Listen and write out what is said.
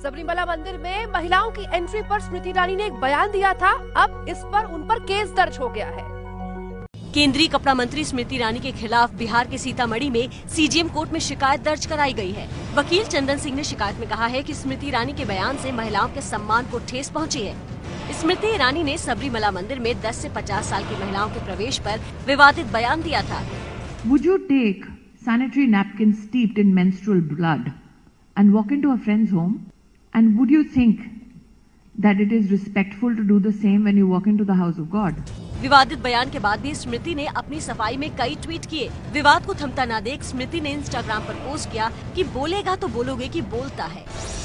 सबरीमला मंदिर में महिलाओं की एंट्री पर स्मृति ईरानी ने एक बयान दिया था। अब इस पर उन पर केस दर्ज हो गया है। केंद्रीय कपड़ा मंत्री स्मृति ईरानी के खिलाफ बिहार के सीतामढ़ी में सीजीएम कोर्ट में शिकायत दर्ज कराई गई है। वकील चंदन सिंह ने शिकायत में कहा है कि स्मृति ईरानी के बयान से महिलाओं के सम्मान को ठेस पहुंची है। स्मृति ईरानी ने सबरीमला मंदिर में 10 से 50 साल की महिलाओं के प्रवेश पर विवादित बयान दिया था। Would you take sanitary napkins steeped in menstrual blood and walk into a friend's home? And would you think that it is respectful to do the same when you walk into the house of God? विवादित बयान के बाद भी स्मृति ने अपनी सफाई में कई ट्वीट किए। विवाद को थमता न देख स्मृति ने इंस्टाग्राम पर पोस्ट किया कि बोलेगा तो बोलोगे कि बोलता है।